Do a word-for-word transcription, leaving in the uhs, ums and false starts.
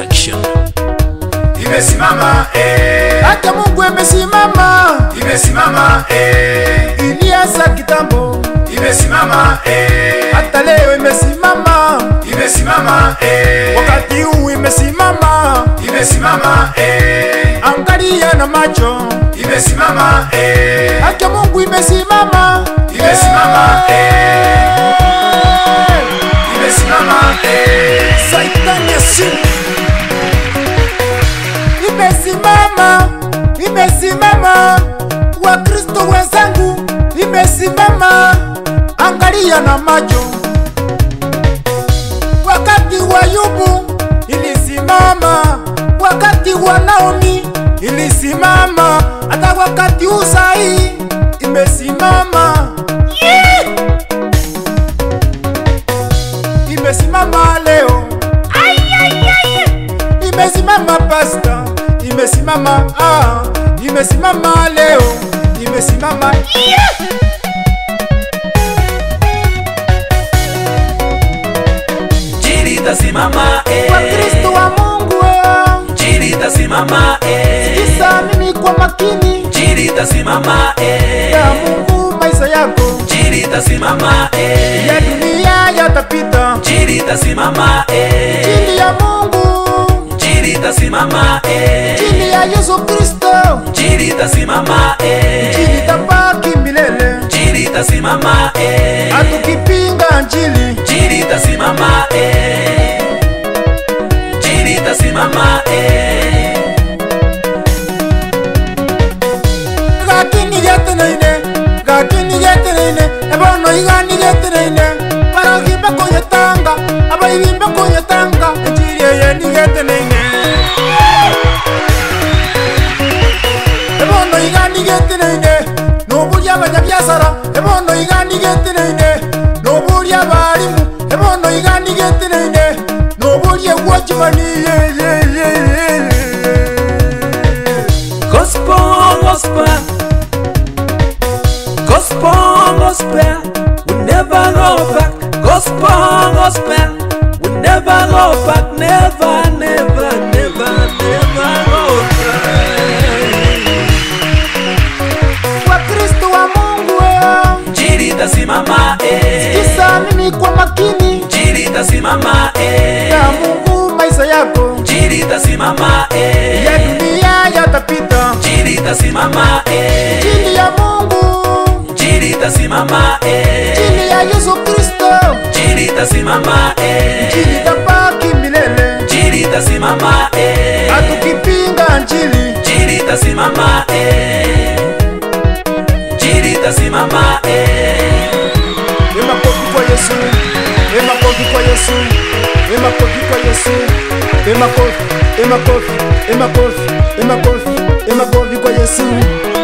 Production. Imesimama eh, hata Mungu imesimama, imesimama eh, ilianza kitambo, imesimama eh, hata leo imesimama, imesimama eh, wakati huu imesimama, imesimama eh, angalia na macho, imesimama eh, hata Mungu imesimama, imesimama eh, imesimama eh, Saitani asimu imesimama, imesimama, Wakristo wenzangu imesimama, angalia na macho. Wakati wa Ayubu ilisimama, wakati wa Naomi ilisimama, hata wakati Usai imesimama, yeah! Imesimama leo, ay, ay, ay. Imesimama pasta, imesimama ah, imesimama leo, imesimama yeah! Injili itasimama eh, Wakristo wa Mungu eh, Injili itasimama eh, sikiza mimi kwa makini, Injili itasimama eh, ya Mungu maisha yako, Injili itasimama eh, ya dunia yatapita, Injili itasimama eh, Injili ya Mungu, Injili itasimama eh, Injili ya Yesu Kristo, Injili itasimama eh, Injili itabaki milele, Injili itasimama eh, hatukipinga Injili, Injili itasimama eh, Injili itasimama eh, lakini yeteneine, lakini yeteneine, ebono igani yeteneine, baragimba konyetanga, abayibimba konyetanga, Injili ye ni yeteneine. Ebono igani yeteneine, noburya abanyabyasara, ebono igani yeteneine, noburya abarimu, ebono igani yeteneine, noburya watchmani ye ye ye ye. Gospel, gospel, gospel, gospel, we never go back. Gospel, gospel, we never go back. Never, never, never, never go back. Wakristo wa Mungu eh, Injili itasimama eh, sikiza mimi kwa makini, Injili itasimama eh, ya Mungu maisha yako, Injili itasimama eh, ya dunia yatapita, Injili itasimama eh, Injili ya Mungu, Injili itasimama eh, Injili ya Yesu Kristo, Injili itasimama eh, Injili itabaki milele, Injili itasimama eh, hatukipinga Injili, Injili itasimama eh, Injili itasimama eh, emakofi kwa Yesu, emakofi kwa Yesu, emakofi kwa Yesu, emakofi, emakofi, emakofi, emakofi, emakofi kwa Yesu.